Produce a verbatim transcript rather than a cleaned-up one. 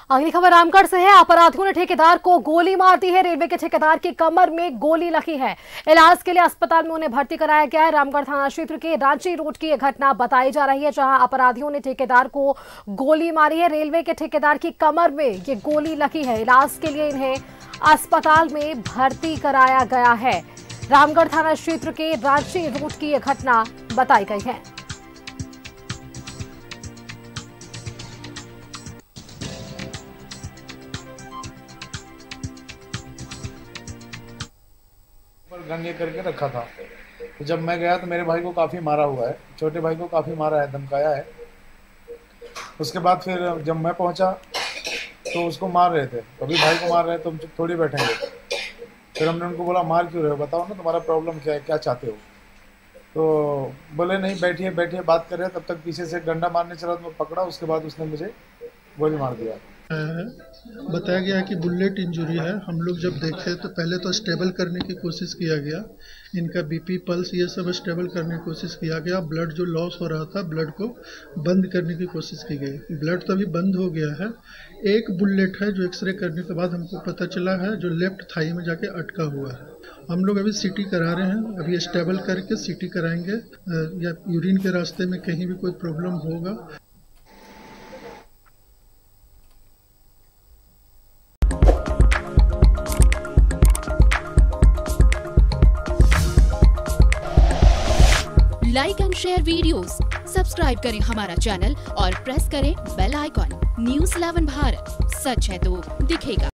अगली खबर रामगढ़ से है। अपराधियों ने ठेकेदार को गोली मार दी है। रेलवे के ठेकेदार की कमर में गोली लगी है। इलाज के लिए अस्पताल में उन्हें भर्ती कराया गया है। रामगढ़ थाना क्षेत्र के रांची रोड की यह घटना बताई जा रही है, जहां अपराधियों ने ठेकेदार को गोली मारी है। रेलवे के ठेकेदार की कमर में ये गोली लगी है। इलाज के लिए इन्हें अस्पताल में भर्ती कराया गया है। रामगढ़ थाना क्षेत्र के रांची रोड की यह घटना बताई गई है। गंगे करके रखा था। तो जब मैं गया तो मेरे भाई को काफ़ी मारा हुआ है, छोटे भाई को काफ़ी मारा है, धमकाया है। उसके बाद फिर जब मैं पहुंचा तो उसको मार रहे थे, अभी भाई को मार रहे हैं तो हम चुप थोड़ी बैठेंगे। फिर हमने उनको बोला मार क्यों रहे हो, बताओ ना तुम्हारा प्रॉब्लम क्या है, क्या चाहते हो। तो बोले नहीं बैठिए बैठिए बात कर रहे हैं। तब तक पीछे से डंडा मारने चला तो मैं पकड़ा, उसके बाद उसने मुझे गोली मार दिया। बताया गया कि बुलेट इंजरी है। हम लोग जब देखे तो पहले तो स्टेबल करने की कोशिश किया गया, इनका बीपी पल्स ये सब स्टेबल करने की कोशिश किया गया। ब्लड जो लॉस हो रहा था, ब्लड को बंद करने की कोशिश की गई। ब्लड तो अभी बंद हो गया है। एक बुलेट है जो एक्सरे करने के बाद हमको पता चला है जो लेफ्ट थाई में जाके अटका हुआ है। हम लोग अभी सीटी करा रहे हैं, अभी स्टेबल करके सीटी कराएंगे या यूरिन के रास्ते में कहीं भी कोई प्रॉब्लम होगा। Like and share videos, subscribe करें हमारा चैनल और प्रेस करें bell icon. News eleven Bharat, सच है तो दिखेगा।